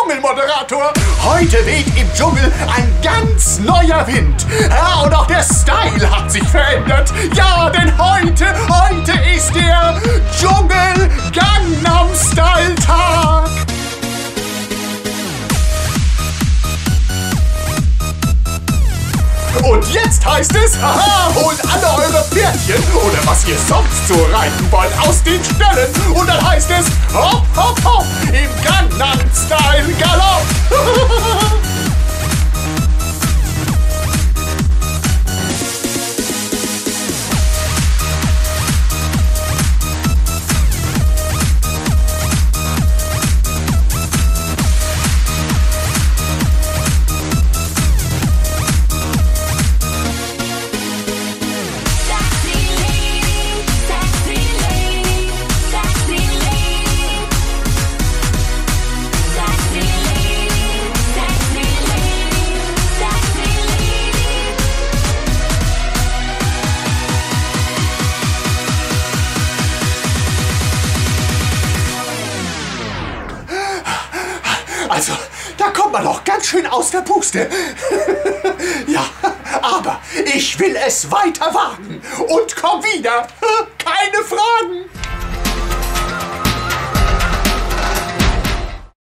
Dschungelmoderator. Heute weht im Dschungel ein ganz neuer Wind. Ja, und auch der Style hat sich verändert. Ja, denn heute ist der Dschungel-Gangnam Style Tag. Und jetzt heißt es, haha, holt alle eure Pferdchen oder was ihr sonst so reiten wollt aus den Ställen. Und dann heißt es, hopp, hopp, hopp, im Gangnam Style Galopp. Also, da kommt man auch ganz schön aus der Puste. Ja, aber ich will es weiter wagen. Und komm wieder. Keine Fragen.